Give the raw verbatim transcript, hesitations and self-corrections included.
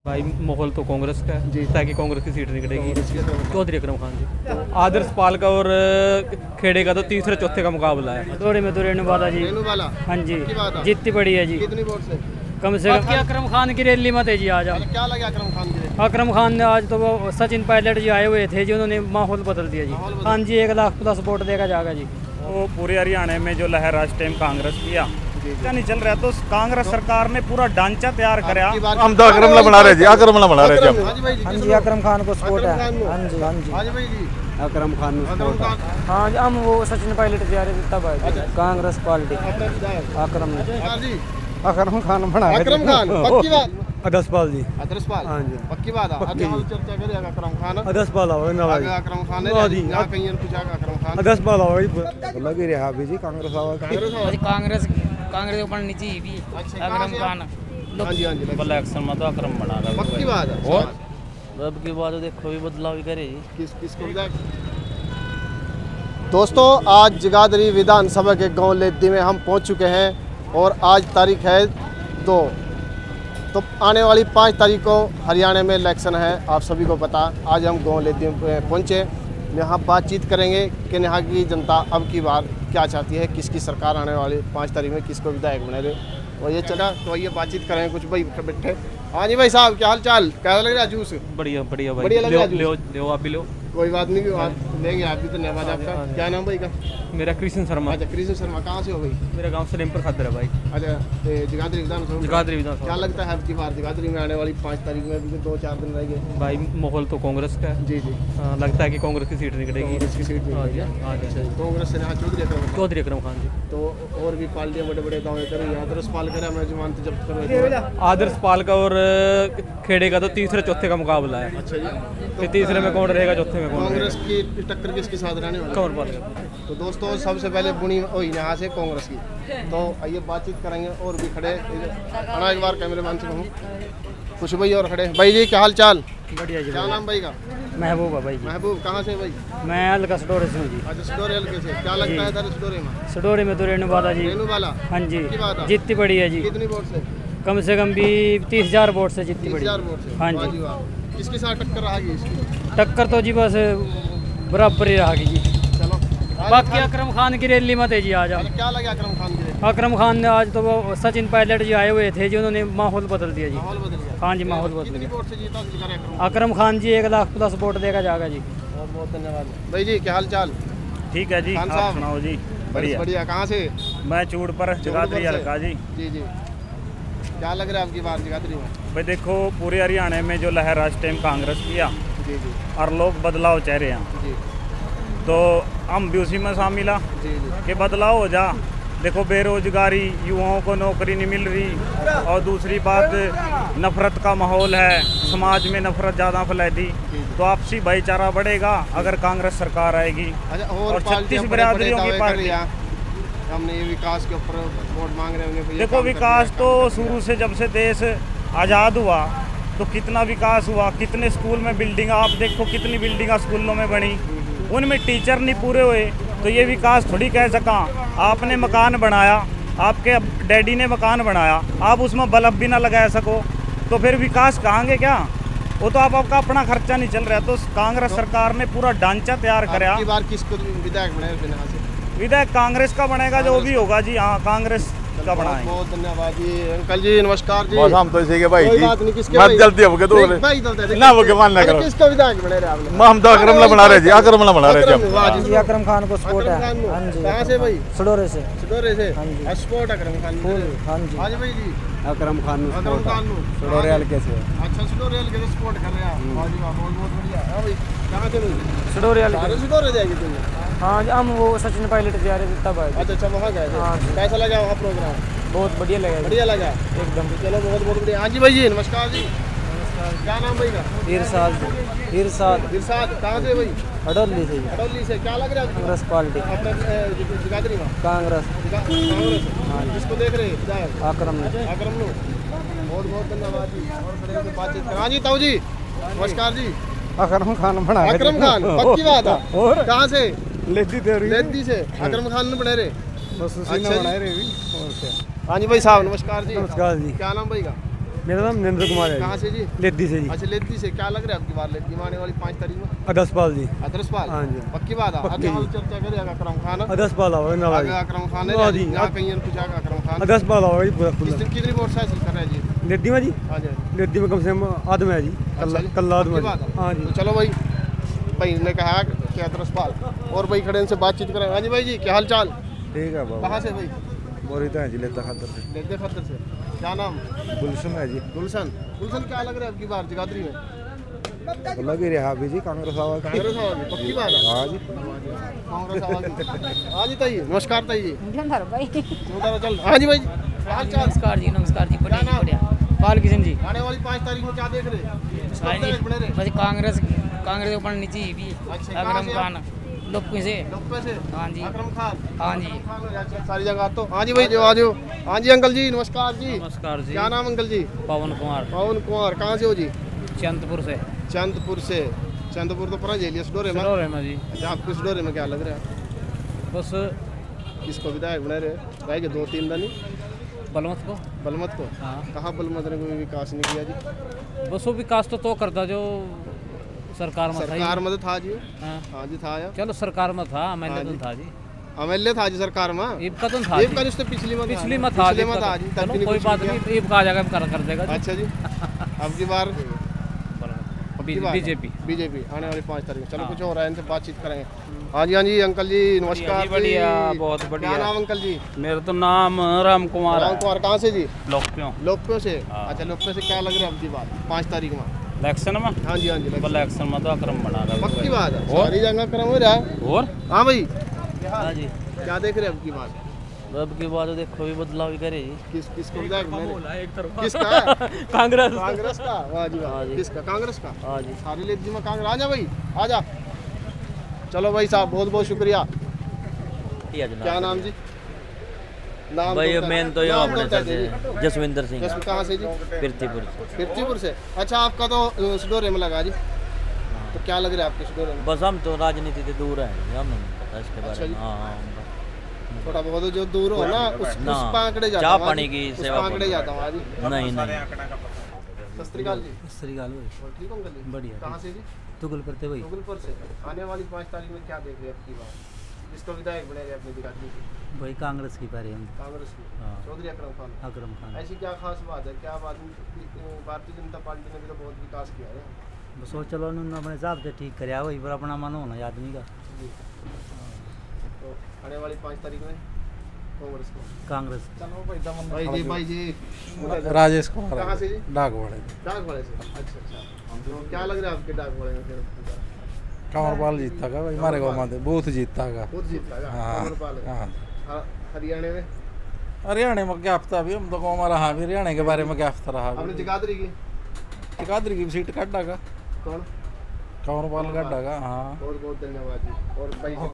भाई माहौल तो कांग्रेस का है जी, ताकि कांग्रेस की सीट निकलेगी चौधरी अकरम खान जी। आदर्श पाल का और खेड़े का तो तीसरे चौथे का मुकाबला है। दौरे में तो रेणु वाला जी, हाँ जी, जितनी बड़ी है जी। कितनी वोट से? कम से कम अकरम खान की रैली मत है जी आज। क्या लगा अकरम खान की? अकरम खान ने आज तो वो सचिन पायलट जी आए हुए थे जी, उन्होंने माहौल बदल दिया जी। हाँ जी, एक लाख प्लस वोट देगा जाएगा जी। वो पूरे हरियाणा में जो लहर आज टाइम कांग्रेस किया क्या नहीं चल रहा, तो कांग्रेस सरकार ने पूरा ढांचा तैयार कराया। हम तो अकरम बना रहे जी, अकरम बना रहे जी। हाँ जी, अकरम खान को सपोर्ट है। हाँ जी, हाँ जी, अकरम खान को सपोर्ट है। हाँ जी, हम वो सचिन पायलट जी आ रहे थे तब आए कांग्रेस पार्टी। अकरम ने अकरम खान बना अकरम खान पक्की बात। आदर्श पाल जी, आदर्श पाल, हाँ जी, पक्की बात है। आज चर्चा करेगा अकरम खान, आदर्श पाल आओ ना भाई, अकरम खान है यहां कहीं पूछा अकरम खान, आदर्श पाल आओ लगी रहा अभी जी। कांग्रेस आओ, कांग्रेस कांग्रेस ऊपर नीचे ही भी अकरम खान। हां जी, हां जी, इलेक्शन में तो अकरम बना रहा। पक्की बात है। और अब की बात देखो भी बदलाव ही करे जी। किस किसको विधायक? दोस्तों, आज जगाधरी विधानसभा के गांव लेदी में हम पहुंच चुके हैं और आज तारीख है दो, तो आने वाली पाँच तारीख को हरियाणा में इलेक्शन है, आप सभी को पता। आज हम गांव लेदी में पहुंचे, यहाँ बातचीत करेंगे कि यहाँ की जनता अब की बार क्या चाहती है, किसकी सरकार आने वाली पाँच तारीख में किसको विधायक बने रहे। और ये चला तो ये बातचीत करेंगे कुछ भाई बैठे। हाँ जी भाई साहब, क्या हाल चाल, कैसा लग रहा है जूस? बढ़िया बढ़िया भाई, बढ़िया लग रहा है। लो लो आप भी लो। कोई बात नहीं, आप लेंगे, आप भी। धन्यवाद आपका। क्या नाम भाई का? मेरा कृष्ण शर्मा। अच्छा, कृष्ण शर्मा, कहाँ से हो भाई? मेरा गांव सलेमपुर खादर है भाई। अच्छा, जगाधरी विधानसभा। जगाधरी विधानसभा क्या लगता है अब की बार जगाधरी में आने वाली पाँच तारीख में भी दो चार दिन रह गए? भाई माहौल तो कांग्रेस का है जी जी। आ, लगता है कि कांग्रेस की सीट निकलेगी। कांग्रेस की सीट निकलेगी। कांग्रेस से यहाँ चौधरी अकरम चौधरी अकरम खान जी। तो और भी पार्टियां बड़े बड़े दावे कर रही हैं। आदर्श पाल करा, मैं जमानत जब्त कर आदर्श पाल का और खेड़े का तो तीसरे चौथे का मुकाबला है। अच्छा जी, तो तीसरे में कौन रहेगा, चौथे में कौन? कांग्रेस की टक्कर किसके साथ रहने वाली? कौन पालेगा? तो दोस्तों, सबसे पहले बुनी हुई यहाँ से कांग्रेस की, तो आइए बातचीत करेंगे। और भी खड़े आना एक बार कैमरे मैन से कहूँ, कुछ भाई और खड़े। भाई जी, क्या हाल चाल? बढ़िया जी। क्या नाम भाई का? महबूब है भाई जी। महबूब, कहाँ से भाई? मैं हल्का सडोरे से हूँ जी। अच्छा, सडोरे हल्के से। क्या लगता है इधर सडोरे में? सडोरे में तो रेणु वाला जी, रेणु वाला, हाँ जी, जितनी बड़ी है जी। कितनी वोट से? कम से कम भी तीस हजार वोट से जितनी बड़ी। हजार वोट से, हाँ जी। किसके साथ टक्कर रहेगी इसकी? टक्कर तो जी बस बराबर ही रहेगी जी। चलो, बाकी अकरम खान की रैली मत है जी आज। क्या लगा अकरम खान की? अकरम खान ने आज तो वो सचिन पायलट जी आए हुए थे जी, उन्होंने माहौल बदल दिया जी। माहौल बदल गया। हाँ जी, माहौल बदल गया। वोट से जीता अकरम? अकरम खान जी एक लाख प्लस वोट देगा जाएगा जी। बहुत बहुत धन्यवाद भाई जी। क्या हाल चाल? ठीक है जी, खान आप साहब सुनाओ जी? बढ़िया बढ़िया। कहाँ से? मैं चूड़ पर जगाधरी हल्का जी। जी जी। क्या लग रहा है आपकी बार जगाधरी में? भाई देखो, पूरे हरियाणा में जो लहर आज टाइम कांग्रेस किया जी जी, और लोग बदलाव चाह रहे हैं जी, तो हम भी उसी में शामिल हैं जी जी। कि बदलाव हो जा। देखो, बेरोजगारी, युवाओं को नौकरी नहीं मिल रही, और दूसरी बात नफरत का माहौल है, समाज में नफरत ज़्यादा फैलती, तो आपसी भाईचारा बढ़ेगा अगर कांग्रेस सरकार आएगी। अच्छा, और छत्तीस बिरादरियों की पार्टी। हमने ये विकास के ऊपर वोट मांग रहे होंगे। देखो, विकास तो शुरू से जब से देश आज़ाद हुआ तो कितना विकास हुआ, कितने स्कूल में बिल्डिंग, आप देखो कितनी बिल्डिंग स्कूलों में बनी, उनमें टीचर नहीं पूरे हुए, तो ये विकास थोड़ी कह सका। आपने मकान बनाया, आपके डैडी ने मकान बनाया, आप उसमें बल्ब भी ना लगा सको, तो फिर विकास कहांगे क्या? वो तो आप आपका अपना खर्चा नहीं चल रहा। तो कांग्रेस सरकार ने पूरा ढांचा तैयार कराया। अब की बार किसको विधायक बनाए? विधायक कांग्रेस का बनेगा, जो भी होगा जी। हाँ, कांग्रेस का बनाएंगे। बहुत धन्यवाद जी। अंकल जी नमस्कार जी। बस हम तो इसी के भाई जी, बात नहीं, किसके मत जल्दी हो गए तो भाई तो ना वो के मान ना करो। किसको विधायक बने रहे आपने? हम तो अकरम ला बना रहे जी, अकरम ला बना रहे जी। वाह जी, अकरम खान को सपोर्ट है। हाँ जी। कहाँ से भाई? सडोरे से। सडोरे से। हाँ जी। सपोर्ट अकरम खान। हाँ जी। हाँ जी भाई जी। अकरम खान अकरम खान सडोरे हल्के से। अच्छा, सडोरे हल्के से सपोर्ट कर रहे हैं। वाह जी वाह, बहुत बहुत बढ़िया। हां भाई, कहाँ से भाई? सडोरे हल्के। सडोरे जाएगी तुम? हाँ, हम वो सचिन पायलट जी आ रहे थे तब आए। अच्छा अच्छा, वहाँ गए थे। कैसा लगा वहाँ प्रोग्राम? बहुत बढ़िया लगा। बढ़िया लगा एकदम। चलो, बहुत बहुत बढ़िया। हाँ जी भाई जी नमस्कार जी। नमस्कार। क्या नाम भाई का? इरशाद। इरशाद। इरशाद, कहाँ से भाई? अडोली से। अडोली से। क्या लग रहा है? कांग्रेस पार्टी। अपने जगाधरी में कांग्रेस। कांग्रेस। हाँ, किसको देख रहे हैं? अकरम ने। अकरम ने। बहुत बहुत धन्यवाद जी। और खड़े होकर बातचीत करें। हाँ जी ताऊ जी नमस्कार जी। अकरम खान बना। अकरम खान, पक्की बात है। और कहाँ से? लेदी लेदी से। अकरम खान ने बने रहे। बस उसी ने बनाए रहे भी। और क्या? हाँ जी भाई साहब नमस्कार जी। नमस्कार जी। क्या नाम भाई का? मेरा नाम नरेंद्र कुमार है। कहाँ से जी? लेद्दी से जी। अच्छा लेद्दी से। क्या लग रहा है आपकी बार लेद्दी में आने वाली पाँच तारीख में? अदसपाल जी। अदरसपाल? हाँ जी। पक्की बात है? पक्की अच्छा जी। चर्चा करेगा अकरम खान? अदसपाल आओगे ना आगे अकरम खान है हाँ जी। यहाँ कहीं कुछ आगे अकरम खान? अदसपाल आओगे जी पूरा खुला। किस- कितनी वोट से हासिल कर रहे हैं जी? लेद्दी में जी? हाँ जी लेद्दी में कम से कम आदम है जी। कल्ला अच्छा जी। कल्ला आदम पक्की है बात जी। है? हाँ जी। तो चलो भाई, भाई ने कहा कि अदरसपाल और भाई खड़े इनसे बातचीत करें। हाँ जी भाई जी, क्या हाल चाल? ठीक है बाबा। कहाँ से भाई? बोरीता है जी, लेता खातर से। लेते खतर से। क्या नाम? गुलशन है जी। गुलशन। गुलशन क्या लग रहा है आपकी बार जगाधरी में? लगे रहा भी जी कांग्रेस आवा कांग्रेस आवागी पक्की बात है? हाँ जी। कांग्रेस आवागी। हाँ जी ताई, नमस्कार ताई जी। भाई उधर चल। हाँ जी भाई, क्या हाल चाल? नमस्कार जी, नमस्कार जी, बढ़िया क्या नाम? बढ़िया। बाल किशन जी। आने वाली पाँच तारीख में क्या देख रहे हैं? किसको हाँ जी, बने रहे? बस कांग्रेस कांग्रेस ऊपर नीचे ही भी अच्छा, कहाँ अकरम से खान लोग से। लोकपे से? हाँ जी। अकरम खान? हाँ जी। अकरम खान अच्छा, सारी जगह तो। हाँ जी भाई, जो आ जाओ। हाँ जी अंकल जी, नमस्कार जी। नमस्कार जी। क्या नाम अंकल जी? पवन कुमार, पवन कुमार। कहाँ से हो जी? चंदपुर से। चंदपुर से। चंदपुर तो परा जेलियस डोरे में। सरोरे में जी। अच्छा, आपको इस डोरे में क्या लग रहा है? बस किसको विधायक बने रहे? रहेंगे दो तीन दिन बलवंत को। बलमत को? हाँ। कहाँ बलमत ने कोई विकास नहीं किया जी? बस वो विकास तो तो करता जो सरकार में था ही। सरकार में तो था जी। हाँ। हाँ जी था यार। चलो सरकार में था, मैंने हाँ तो जी। था जी। एमएलए था जी सरकार में। ईब का तो था ईब जी। का रिश्ते पिछली में था। पिछली में था पिछले जी, में था जी। तब चलो भी नहीं कोई कुछ बात किया। नहीं, ईब का आ जाएगा कर कर देगा जी। अच्छा जी। अब की बार बीजेपी। बीजेपी आने वाली पाँच तारीख। चलो हाँ। कुछ हो रहा है, इनसे बातचीत करेंगे। हाँ जी हाँ जी अंकल जी, नमस्कार। बढ़िया, जी। बहुत बढ़िया। क्या नाम अंकल जी? मेरा तो नाम राम कुमार राम कुमार। कहाँ से जी? लोकप्यो। लोकप्यो से? हाँ। अच्छा, लोकप्यो से क्या लग रहा है अब की बार पाँच तारीख में? इलेक्शन में हाँ जी हाँ जी इलेक्शन। इलेक्शन में तो अक्रम बना रहा पक्की बात है? और? सारी जगह क्रम हो रहा है। और हाँ भाई, हाँ जी, क्या देख रहे हैं अब की बार? अब की बात देखो भी बदलाव ही करे जी। किस किसको विधायक बने रहे? एक तरफ किसका? कांग्रेस। कांग्रेस का? वाह जी वाह। हाँ जी। किसका? कांग्रेस का? हाँ जी। सारी लेत जी में कांग्रेस। आ जा भाई, आ जा। चलो भाई साहब, बहुत बहुत शुक्रिया। क्या नाम जी? नाम भाई तो मेन तो नाम यहाँ अपने बता सर दीजिए। से जसविंदर सिंह जसवीं कहाँ से जी? पृथ्वीपुर से। पृथ्वीपुर से। अच्छा, आपका तो अ, सडोरे में लगा जी। तो क्या लग रहा है आपके सडोरे में? बस हम तो राजनीति से दूर हैं, हमें नहीं पता इसके अच्छा बारे में। जी। हाँ हाँ थोड़ा बहुत जो दूर हो ना, उस ना, उस पांकड़े जाता चाह हूँ पानी आज। की उस सेवा पांकड़े करो। जाता हूँ आज। नहीं नहीं सत श्री अकाल जी। श्रीकाल और ठीक हो अंकल जी? बढ़िया। कहाँ से जी? तुगल करते भाई। मुगलपुर से। आने वाली पाँच तारीख में क्या देख रहे हैं आपकी बात? जिसको विधायक बने रहे अपनी जगाधरी की? भाई कांग्रेस की पारी हम। कांग्रेस की? हाँ। चौधरी अकरम खान। अकरम खान। ऐसी क्या खास बात है? क्या बात? भारतीय जनता पार्टी ने भी तो बहुत विकास किया है। बस वो चलो उन्होंने अपने हिसाब से ठीक कराया, वही पर अपना मन होना आदमी का। जी। तो आने वाली पाँच तारीख में कांग्रेस को? कांग्रेस। चलो भाई दमन भाई जी भाई जी। राजेश कुमार। कहाँ से जी? डाकवाड़े। डाकवाड़े से? अच्छा अच्छा। तो क्या लग रहा है आपके डाकवाड़े में फिर? कंवरपाल जीतता का भाई, हमारे गाँव में बूथ जीतता का। खुद जीत लगा? हाँ, अमरपाल है। हाँ। हाँ, हरियाणा में? हरियाणा में क्या हफ्ता अभी हम तो गाँव में रहा भी, हरियाणा के बारे में क्या हफ्ता रहा आपने जगाधरी की? जगाधरी की सीट काटा का, कौन? कंवरपाल काटा का। हाँ। बहुत बहुत धन्यवाद जी। और भाई